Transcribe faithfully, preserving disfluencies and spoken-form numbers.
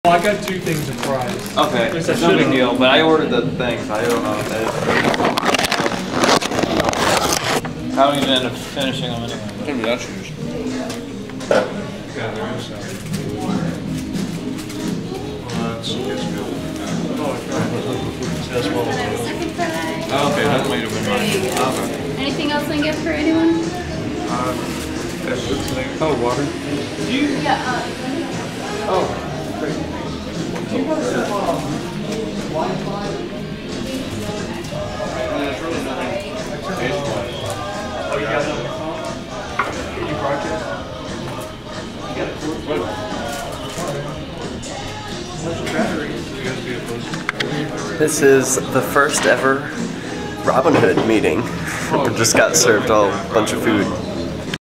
Well, I got two things of fries. Okay, it's no big deal, but I ordered the things. I don't know what that is. How are you going to end up finishing them anyway? It's gonna be that shoes. Yeah, there is some. Well, that's gets good. Oh, I tried. That's well. Second fry. Oh, okay, that might have been mine. Okay. Anything else I get for anyone? Uh, that's good to me. Oh, water? Yeah. Uh, Oh, great. Do you have some uh, Wi-Fi? There's really nothing taste-wise. Oh, you got it on your phone? Can you broadcast? You got it for What? What's your battery? You guys be opposed? This is the first ever Robin Hood meeting. We just got served all a bunch of food.